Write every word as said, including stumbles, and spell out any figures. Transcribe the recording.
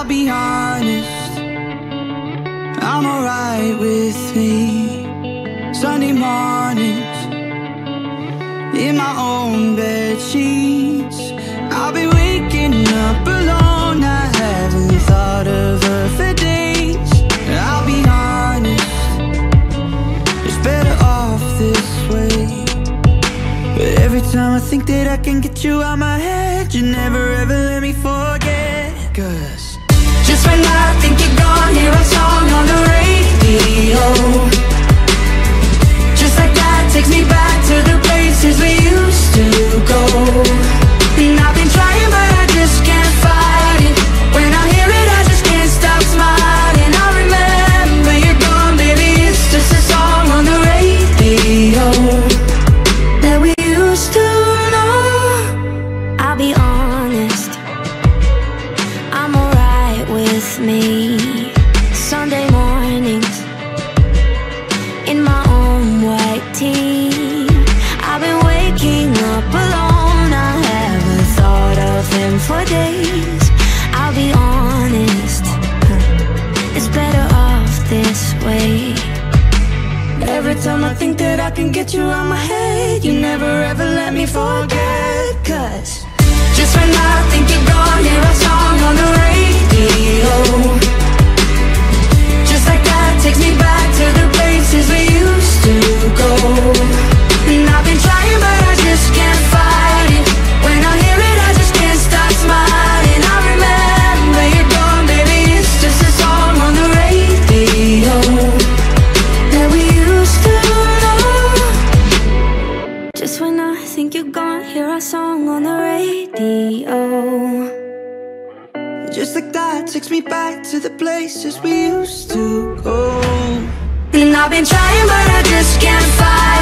I'll be honest, I'm alright with me. Sunday mornings in my own bedsheets, I'll be waking up alone. I haven't thought of her for days. I'll be honest, it's better off this way. But every time I think that I can get you out my head, you never ever let me forget. Cause just when I think you're gone, hear a song on the radio. Just like that takes me back to the places we used to go. And I've been trying but I just can't fight it. When I hear it I just can't stop smiling. I remember you're gone, baby, it's just a song on the radio that we used to know. I'll be honest, I'm alright with me. Sunday mornings in my own white tee, I've been waking up alone. I haven't thought of him for days. I'll be honest, it's better off this way. Every time I think that I can get you out my head, you never ever let me forget. Cause just when I think you're gone, hear a song on the radio. Just like that takes me back to the places we used to go. And I've been trying but I just can't fight it. When I hear it I just can't stop smiling. I remember you're gone, baby, it's just a song on the radio that we used to know. Just when I think you're gone, hear a song on the radio. Just like that takes me back to the places we used to go. And I've been trying but I just can't fight